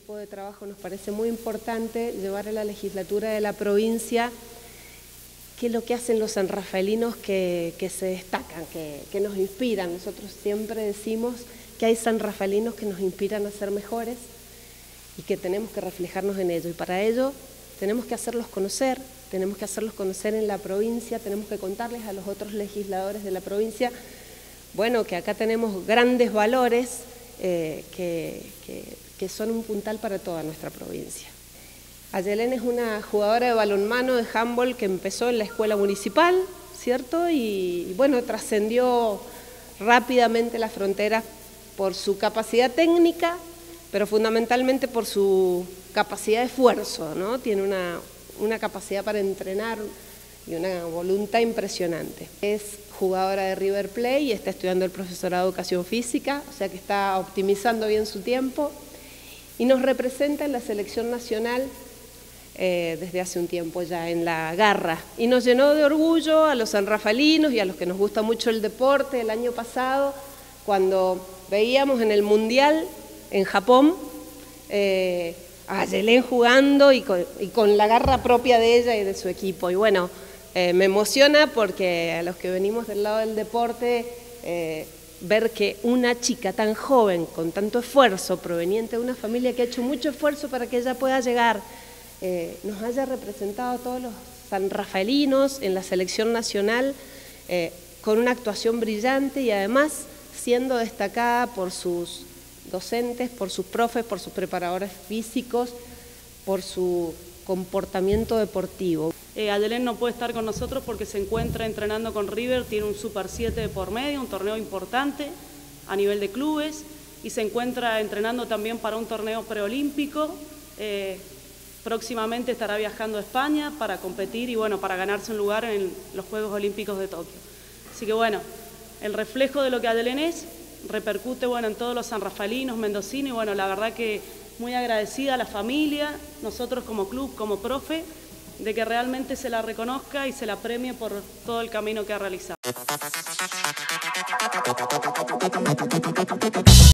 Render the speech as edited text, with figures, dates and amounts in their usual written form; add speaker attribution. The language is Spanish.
Speaker 1: equipo de trabajo nos parece muy importante llevar a la legislatura de la provincia qué es lo que hacen los sanrafaelinos que se destacan, que nos inspiran. Nosotros siempre decimos que hay sanrafaelinos que nos inspiran a ser mejores y que tenemos que reflejarnos en ello. Y para ello tenemos que hacerlos conocer en la provincia, tenemos que contarles a los otros legisladores de la provincia, bueno, que acá tenemos grandes valores que son un puntal para toda nuestra provincia. Ayelén es una jugadora de balonmano, de handball, que empezó en la escuela municipal, ¿cierto? Y bueno, trascendió rápidamente las fronteras por su capacidad técnica, pero fundamentalmente por su capacidad de esfuerzo, ¿no? Tiene una capacidad para entrenar y una voluntad impresionante. Es jugadora de River Plate y está estudiando el profesorado de Educación Física, o sea que está optimizando bien su tiempo y nos representa en la selección nacional desde hace un tiempo ya en la garra. Y nos llenó de orgullo a los sanrafaelinos y a los que nos gusta mucho el deporte el año pasado, cuando veíamos en el Mundial en Japón a Ayelén jugando y con la garra propia de ella y de su equipo. Y bueno, me emociona porque a los que venimos del lado del deporte, ver que una chica tan joven, con tanto esfuerzo, proveniente de una familia que ha hecho mucho esfuerzo para que ella pueda llegar, nos haya representado a todos los sanrafaelinos en la selección nacional con una actuación brillante y además siendo destacada por sus docentes, por sus profes, por sus preparadores físicos, por su comportamiento deportivo.
Speaker 2: Ayelén no puede estar con nosotros porque se encuentra entrenando con River, tiene un Super 7 de por medio, un torneo importante a nivel de clubes, y se encuentra entrenando también para un torneo preolímpico. Próximamente estará viajando a España para competir y bueno, para ganarse un lugar en los Juegos Olímpicos de Tokio. Así que bueno, el reflejo de lo que Ayelén es repercute bueno en todos los sanrafaelinos, mendocinos, y bueno, la verdad que muy agradecida a la familia, nosotros como club, como profe, de que realmente se la reconozca y se la premie por todo el camino que ha realizado.